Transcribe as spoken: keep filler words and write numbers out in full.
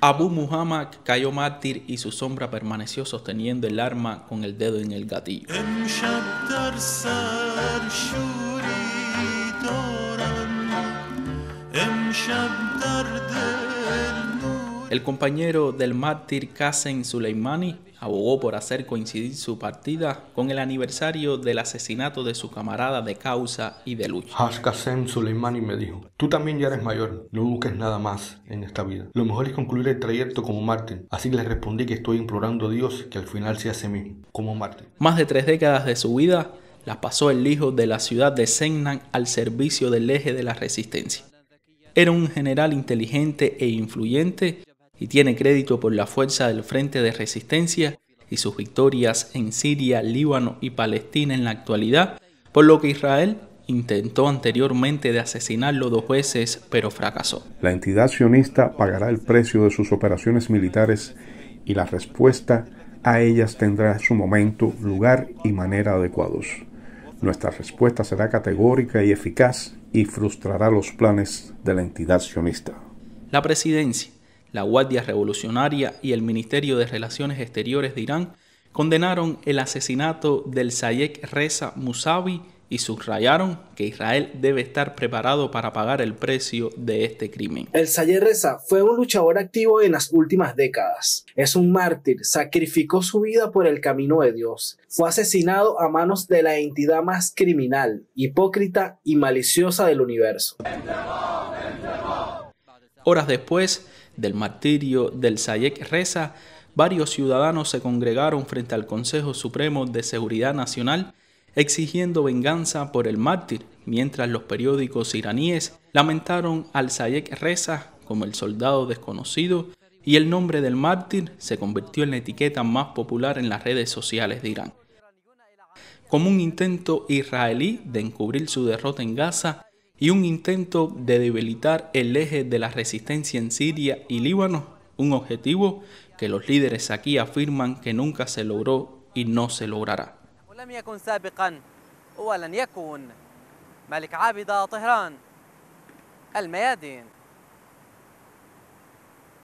Abu Muhammad cayó mártir y su sombra permaneció sosteniendo el arma con el dedo en el gatillo. El compañero del mártir Qasem Soleimani abogó por hacer coincidir su partida con el aniversario del asesinato de su camarada de causa y de lucha. Haj Qasem Soleimani me dijo: tú también ya eres mayor, no busques nada más en esta vida. Lo mejor es concluir el trayecto como mártir. Así le respondí que estoy implorando a Dios que al final sea ese mismo, como mártir. Más de tres décadas de su vida las pasó el hijo de la ciudad de Semnan al servicio del eje de la resistencia. Era un general inteligente e influyente y tiene crédito por la fuerza del Frente de Resistencia y sus victorias en Siria, Líbano y Palestina en la actualidad, por lo que Israel intentó anteriormente de asesinarlo dos veces, pero fracasó. La entidad sionista pagará el precio de sus operaciones militares y la respuesta a ellas tendrá su momento, lugar y manera adecuados. Nuestra respuesta será categórica y eficaz y frustrará los planes de la entidad sionista. La presidencia, la Guardia Revolucionaria y el Ministerio de Relaciones Exteriores de Irán condenaron el asesinato del Sayed Reza Mousavi y subrayaron que Israel debe estar preparado para pagar el precio de este crimen. El Sayed Reza fue un luchador activo en las últimas décadas. Es un mártir, sacrificó su vida por el camino de Dios. Fue asesinado a manos de la entidad más criminal, hipócrita y maliciosa del universo. Horas después del martirio del Sayed Reza, varios ciudadanos se congregaron frente al Consejo Supremo de Seguridad Nacional exigiendo venganza por el mártir, mientras los periódicos iraníes lamentaron al Sayed Reza como el soldado desconocido y el nombre del mártir se convirtió en la etiqueta más popular en las redes sociales de Irán. Como un intento israelí de encubrir su derrota en Gaza y un intento de debilitar el eje de la resistencia en Siria y Líbano, un objetivo que los líderes aquí afirman que nunca se logró y no se logrará. لم يكن سابقا ولن يكون ملك عابدة طهران الميادين.